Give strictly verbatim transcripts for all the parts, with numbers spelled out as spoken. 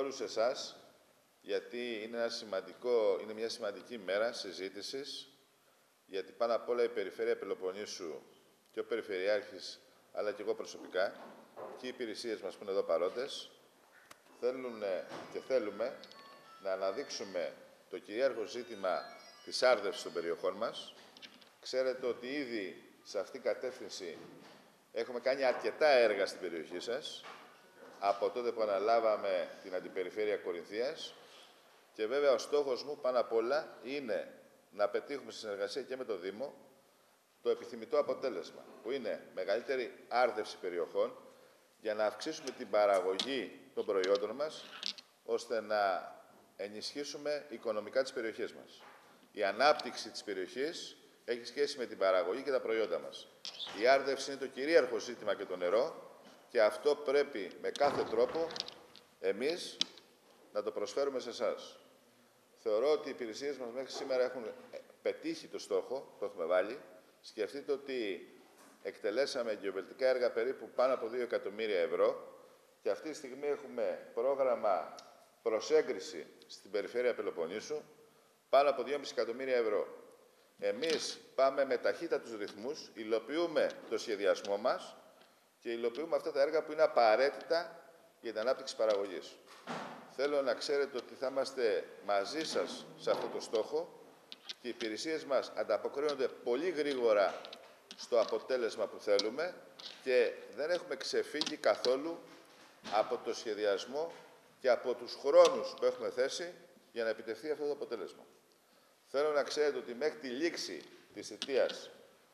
όλους εσάς, γιατί είναι, ένα σημαντικό, είναι μια σημαντική μέρα συζήτησης, γιατί πάνω απ' όλα η Περιφέρεια Πελοποννήσου και ο Περιφερειάρχης, αλλά και εγώ προσωπικά, και οι υπηρεσίες μας που είναι εδώ παρόντες, θέλουν και θέλουμε να αναδείξουμε το κυρίαρχο ζήτημα της άρδευσης των περιοχών μας. Ξέρετε ότι ήδη σε αυτήν την κατεύθυνση έχουμε κάνει αρκετά έργα στην περιοχή σας, από τότε που αναλάβαμε την Αντιπεριφέρεια Κορινθίας, και βέβαια ο στόχος μου πάνω απ' όλα είναι να πετύχουμε στη συνεργασία και με το Δήμο το επιθυμητό αποτέλεσμα, που είναι μεγαλύτερη άρδευση περιοχών για να αυξήσουμε την παραγωγή των προϊόντων μας, ώστε να ενισχύσουμε οικονομικά τις περιοχές μας. Η ανάπτυξη της περιοχής έχει σχέση με την παραγωγή και τα προϊόντα μας. Η άρδευση είναι το κυρίαρχο ζήτημα και το νερό, και αυτό πρέπει με κάθε τρόπο εμείς να το προσφέρουμε σε εσάς. Θεωρώ ότι οι υπηρεσίες μας μέχρι σήμερα έχουν πετύχει το στόχο, το έχουμε βάλει. Σκεφτείτε ότι εκτελέσαμε γεωβελτικά έργα περίπου πάνω από δύο εκατομμύρια ευρώ και αυτή τη στιγμή έχουμε πρόγραμμα προς έγκριση στην Περιφέρεια Πελοποννήσου πάνω από δυόμισι εκατομμύρια ευρώ. Εμείς πάμε με ταχύτατους ρυθμούς, υλοποιούμε το σχεδιασμό μας και υλοποιούμε αυτά τα έργα που είναι απαραίτητα για την ανάπτυξη παραγωγής. Θέλω να ξέρετε ότι θα είμαστε μαζί σας σε αυτό το στόχο και οι υπηρεσίες μας ανταποκρίνονται πολύ γρήγορα στο αποτέλεσμα που θέλουμε και δεν έχουμε ξεφύγει καθόλου από το σχεδιασμό και από τους χρόνους που έχουμε θέσει για να επιτευχθεί αυτό το αποτέλεσμα. Θέλω να ξέρετε ότι μέχρι τη λήξη της θητείας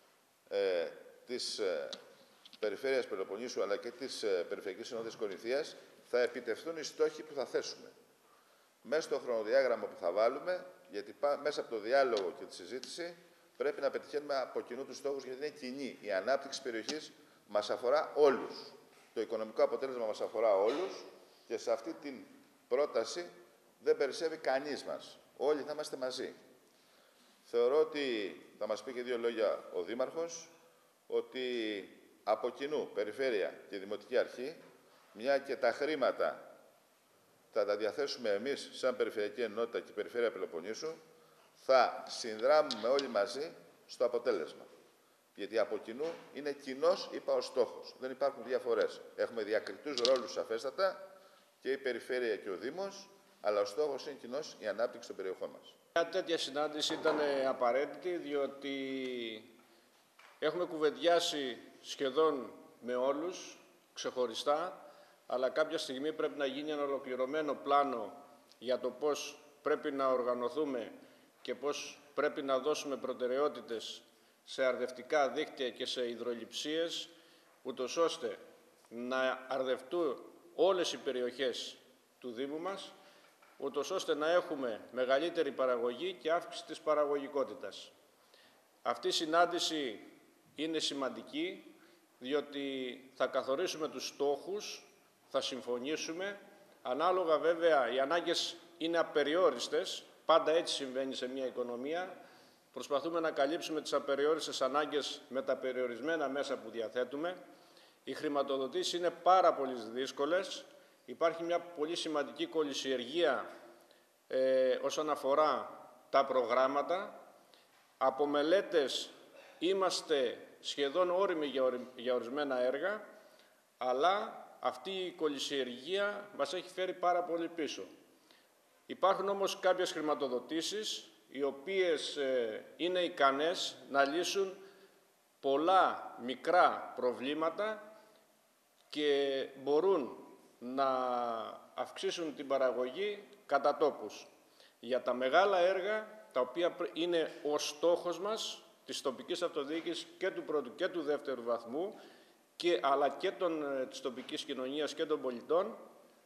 ε, της ε, Περιφέρειας Πελοποννήσου αλλά και της ε, Περιφερειακής Συνόδειας Κορινθίας θα επιτευχθούν οι στόχοι που θα θέσουμε. Μέσα στο χρονοδιάγραμμα που θα βάλουμε, γιατί μέσα από το διάλογο και τη συζήτηση πρέπει να πετυχαίνουμε από κοινού τους στόχους, γιατί είναι κοινή. Η ανάπτυξη της περιοχής μας αφορά όλους. Το οικονομικό αποτέλεσμα μας αφορά όλους και σε αυτή την πρόταση δεν περισσεύει κανείς μας. Όλοι θα είμαστε μαζί. Θεωρώ ότι θα μας πει και δύο λόγια ο Δήμαρχος, ότι από κοινού, Περιφέρεια και Δημοτική Αρχή, μια και τα χρήματα θα τα διαθέσουμε εμείς σαν Περιφερειακή Ενότητα και Περιφέρεια Πελοποννήσου, θα συνδράμουμε όλοι μαζί στο αποτέλεσμα. Γιατί από κοινού είναι κοινός, είπα, ο στόχος. Δεν υπάρχουν διαφορές. Έχουμε διακριτούς ρόλους σαφέστατα και η Περιφέρεια και ο Δήμος, αλλά ο στόχος είναι κοινός, η ανάπτυξη των περιοχών μας. Μια τέτοια συνάντηση ήταν απαραίτητη, διότι έχουμε κουβεντιάσει σχεδόν με όλους, ξεχωριστά, αλλά κάποια στιγμή πρέπει να γίνει ένα ολοκληρωμένο πλάνο για το πώς πρέπει να οργανωθούμε και πώς πρέπει να δώσουμε προτεραιότητες σε αρδευτικά δίκτυα και σε υδρολειψίες, ούτως ώστε να αρδευτούν όλες οι περιοχές του Δήμου μας, ούτως ώστε να έχουμε μεγαλύτερη παραγωγή και αύξηση της παραγωγικότητας. Αυτή η συνάντηση είναι σημαντική, διότι θα καθορίσουμε τους στόχους, θα συμφωνήσουμε. Ανάλογα βέβαια, οι ανάγκες είναι απεριόριστες, πάντα έτσι συμβαίνει σε μια οικονομία. Προσπαθούμε να καλύψουμε τις απεριόριστες ανάγκες με τα περιορισμένα μέσα που διαθέτουμε. Οι χρηματοδοτήσεις είναι πάρα πολύ δύσκολες. Υπάρχει μια πολύ σημαντική κολυσιεργία ε, όσον αφορά τα προγράμματα. Από μελέτες είμαστε σχεδόν όριμοι για ορισμένα έργα, αλλά αυτή η κολυσιεργία μας έχει φέρει πάρα πολύ πίσω. Υπάρχουν όμως κάποιες χρηματοδοτήσεις, οι οποίες ε, είναι ικανές να λύσουν πολλά μικρά προβλήματα και μπορούν να αυξήσουν την παραγωγή κατά τόπους. Για τα μεγάλα έργα, τα οποία είναι ο στόχος μας, της τοπικής αυτοδιοίκησης και του πρώτου και του δεύτερου βαθμού, και, αλλά και των, της τοπικής κοινωνίας και των πολιτών,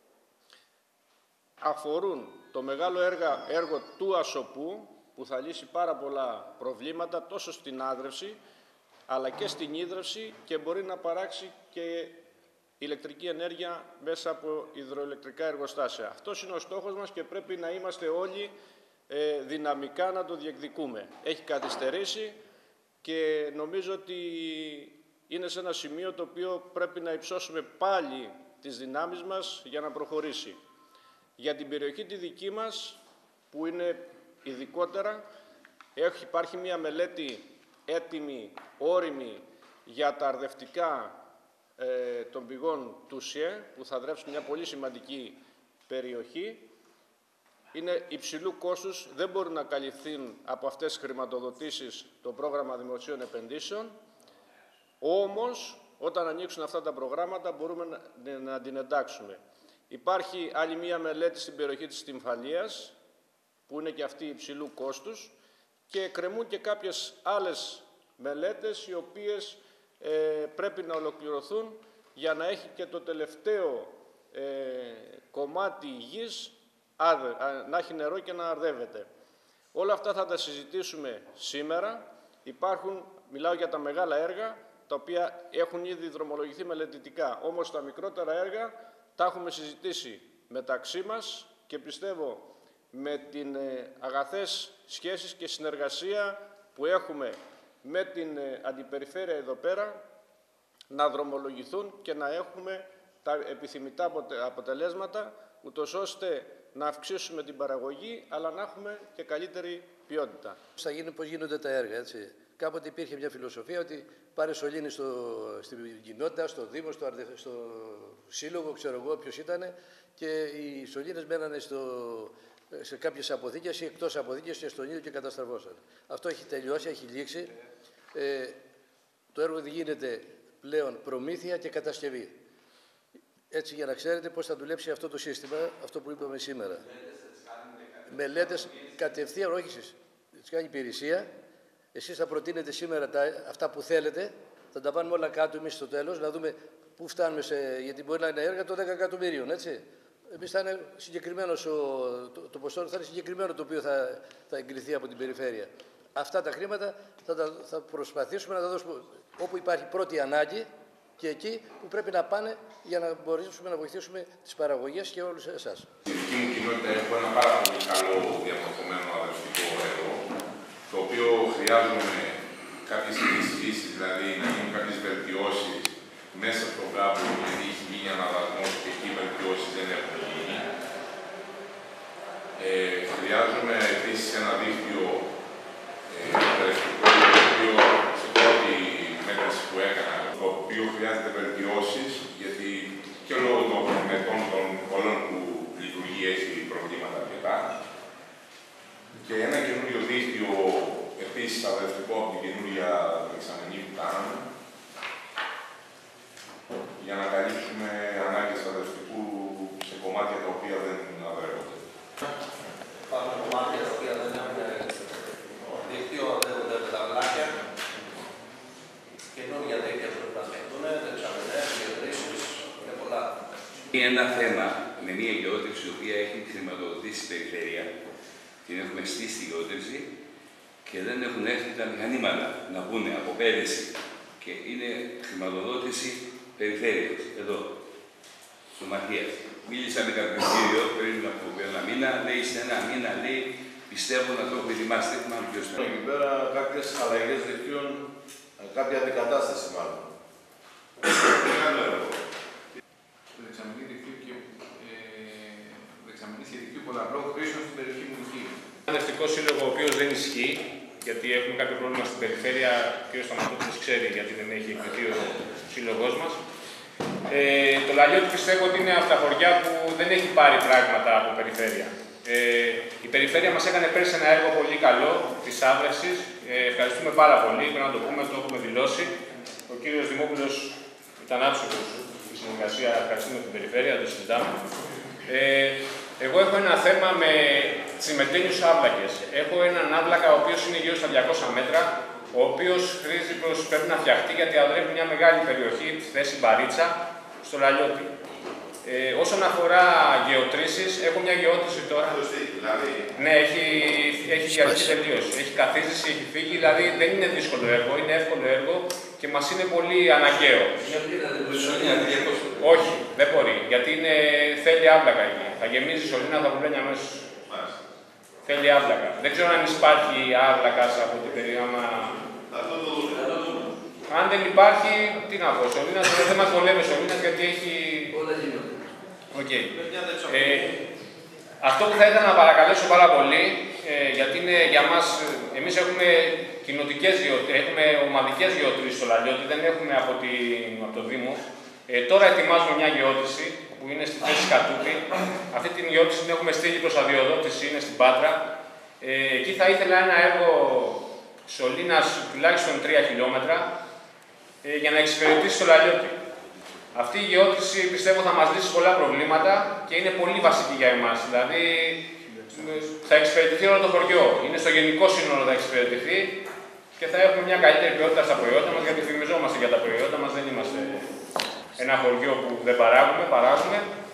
αφορούν το μεγάλο έργα, έργο του Ασοπού, που θα λύσει πάρα πολλά προβλήματα τόσο στην άδρευση, αλλά και στην ίδρυυση και μπορεί να παράξει και ηλεκτρική ενέργεια μέσα από υδροελεκτρικά εργοστάσια. Αυτός είναι ο στόχος μας και πρέπει να είμαστε όλοι ε, δυναμικά να το διεκδικούμε. Έχει καθυστερήσει και νομίζω ότι είναι σε ένα σημείο το οποίο πρέπει να υψώσουμε πάλι τις δυνάμεις μας για να προχωρήσει. Για την περιοχή τη δική μας, που είναι ειδικότερα, έχει, υπάρχει μια μελέτη έτοιμη, όριμη, για τα αρδευτικά ε, των πηγών του ΣΥΕ, που θα δρέψουν μια πολύ σημαντική περιοχή. Είναι υψηλού κόστους, δεν μπορούν να καλυφθούν από αυτές τις χρηματοδοτήσεις το πρόγραμμα δημοσίων επενδύσεων. Όμως, όταν ανοίξουν αυτά τα προγράμματα, μπορούμε να, να την εντάξουμε. Υπάρχει άλλη μία μελέτη στην περιοχή της Στυμφαλίας, που είναι και αυτή υψηλού κόστους, και κρεμούν και κάποιες άλλες μελέτες, οι οποίες ε, πρέπει να ολοκληρωθούν για να έχει και το τελευταίο ε, κομμάτι γης, άδε, να έχει νερό και να αρδεύεται. Όλα αυτά θα τα συζητήσουμε σήμερα. Υπάρχουν, μιλάω για τα μεγάλα έργα, τα οποία έχουν ήδη δρομολογηθεί μελετητικά. Όμως τα μικρότερα έργα τα έχουμε συζητήσει μεταξύ μας και πιστεύω με την ε, αγαθές σχέσεις και συνεργασία που έχουμε με την ε, αντιπεριφέρεια εδώ πέρα να δρομολογηθούν και να έχουμε τα επιθυμητά αποτελέσματα, ούτως ώστε να αυξήσουμε την παραγωγή, αλλά να έχουμε και καλύτερη ποιότητα. Θα γίνει πώς γίνονται τα έργα, έτσι. Κάποτε υπήρχε μια φιλοσοφία ότι πάρε σωλήνη στο, στην κοινότητα, στο Δήμο, στο, αρδε, στο Σύλλογο, ξέρω εγώ ποιος ήταν, και οι σωλήνες μένανε στο, σε κάποιες αποθήκες ή εκτός αποθήκες και στον ήλιο και καταστραφώσαν. Αυτό έχει τελειώσει, έχει λήξει. Ε, το έργο γίνεται πλέον προμήθεια και κατασκευή. Έτσι, για να ξέρετε πώς θα δουλέψει αυτό το σύστημα, αυτό που είπαμε σήμερα. Μελέτες κατευθείαν, όχι εσείς. Τις κάνει υπηρεσία. Εσείς θα προτείνετε σήμερα τα, αυτά που θέλετε. Θα τα βάλουμε όλα κάτω εμείς στο τέλος, να δούμε πού φτάνουμε σε. Γιατί μπορεί να είναι έργα των δέκα εκατομμυρίων, έτσι. Εμείς θα είναι συγκεκριμένος ο, το, το ποσό, θα είναι συγκεκριμένο το οποίο θα, θα εγκριθεί από την περιφέρεια. Αυτά τα χρήματα θα, τα, θα προσπαθήσουμε να τα δώσουμε όπου υπάρχει πρώτη ανάγκη και εκεί που πρέπει να πάνε για να μπορέσουμε να βοηθήσουμε τις παραγωγές και όλους εσάς. Στη δική μου κοινότητα έχω ένα πάρα πολύ καλό διαμορφωμένο αδερφικό έργο, το οποίο χρειάζομαι κάποιες ενισχύσεις, δηλαδή να γίνουν κάποιες βελτιώσεις μέσα στο κάπου, γιατί έχει γίνει αναδασμός και εκεί οι βελτιώσεις δεν έχουν γίνει. Ε, χρειάζομαι επίσης ένα δίκτυο αδερφικό, το οποίο σε πρώτη μέτρηση που έκανα, το οποίο χρειάζεται βελτιώσεις, γιατί και λόγω των μετών των όλων που λειτουργεί έχει προβλήματα αρκετά. Και ένα καινούριο δίκτυο, επίσης αδερφικό από την καινούρια δεξαμενή που κάναμε, για να καλύψουμε ανάγκες αδερφικού σε κομμάτια τα οποία δεν αδρεύονται. Υπάρχουν κομμάτια τα οποία δεν έχουν δίκτυο, αδρεύονται με τα βλάκια. Καινούργια δίκτυα που πρέπει να σκεφτούν, δεξαμενές, γεωτρήσεις και πολλά. Είναι ένα θέμα με μια γεώτρηση η οποία έχει χρηματοδοτήσει η περιφέρεια. Την έχουμε στήσει τη γεώτρηση και δεν έχουν έρθει τα μηχανήματα να μπουν από πέρυσι. Και είναι χρηματοδότηση περιφέρειας, εδώ, στο Μαχίας. Μίλησα με κάποιο κύριο πριν από ένα μήνα, λέει σε ένα μήνα, λέει, πιστεύω να το έχω ετοιμάσει. Μάλλον ποιος είναι. Εκεί πέρα κάποιες αλλαγές δικτύων, κάποια αντικατάσταση μάλλον. Μεγάλο έργο. Δεξαμενή δικτύου και ε, δεξαμενή δικτύου πολλαπλών χρήσεων στην περιοχή μου εκεί. Ένα δευτικό σύλλογο ο οποίος δεν ισχύει, γιατί έχουμε κάποιο πρόβλημα στην περιφέρεια, ο κ. Σταματόπουλος ξέρει γιατί δεν έχει εκκριθεί ο σύλλογός μας. Ε, το Λαλιώτη πιστεύω ότι είναι από τα χωριά που δεν έχει πάρει πράγματα από περιφέρεια. Ε, η περιφέρεια μας έκανε πέρσι ένα έργο πολύ καλό της άβρεσης. Ε, ευχαριστούμε πάρα πολύ, πρέπει να το πούμε, το έχουμε δηλώσει. Ο κύριος Δημόπουλος ήταν άψογος στη συνεργασία, ευχαριστούμε την περιφέρεια, το συζητάμε. Ε, εγώ έχω ένα θέμα με τσιμεντένιους άβλακες. Έχω έναν άβλακα ο οποίος είναι γύρω στα διακόσια μέτρα, ο οποίος χρήζει προς, πρέπει να φτιαχτεί γιατί αδρεύει μια μεγάλη περιοχή, τη θέση Μπαρίτσα, στο Λαλιώτη. Ε, όσον αφορά γεωτρήσεις, έχω μια γεώτρηση τώρα. Δηλαδή. Ναι, έχει, έχει διαρκή τελείωση. Έχει καθίστηση, έχει φύγει, δηλαδή δεν είναι δύσκολο έργο, είναι εύκολο έργο και μας είναι πολύ αναγκαίο. Όχι, δεν μπορεί, γιατί είναι, θέλει άβλακα εκεί. Θα γεμίζει η σωλήνα, θα βουλένει αμέσως. Θέλει άβλακα. Δεν ξέρω αν υπάρχει άβλακας από την περίοδο. Αν δεν υπάρχει, τι να πω, σωλήνας δεν μας βολεύει σωλήνας γιατί έχει. Όλα γίνονται. Okay. Ε, Αυτό που θα ήθελα να παρακαλέσω πάρα πολύ, ε, γιατί είναι για μας, εμείς έχουμε κοινοτικές γεωτρήσεις, έχουμε ομαδικές γεωτρήσεις στο Λαλιώτη, δεν έχουμε από, τη, από το Δήμο. Ε, τώρα ετοιμάζουμε μια γεώτρηση που είναι στη θέση Κατούπη. Αυτή την γεώτρηση την έχουμε στείλει προς αδειοδότηση, είναι στην Πάτρα. Ε, εκεί θα ήθελα ένα έργο σωλήνας τουλάχιστον τρία χιλιόμετρα ε, για να εξυπηρετήσει το Λαλιώτη. Αυτή η γεώτρηση πιστεύω θα μας λύσει πολλά προβλήματα και είναι πολύ βασική για εμάς. Δηλαδή θα εξυπηρετηθεί όλο το χωριό. Είναι στο γενικό σύνολο θα εξυπηρετηθεί και θα έχουμε μια καλύτερη ποιότητα στα προϊόντα μας, γιατί φημιζόμαστε για τα προϊόντα μας. Δεν είμαστε ένα χωριό που δεν παράγουμε, παράγουμε.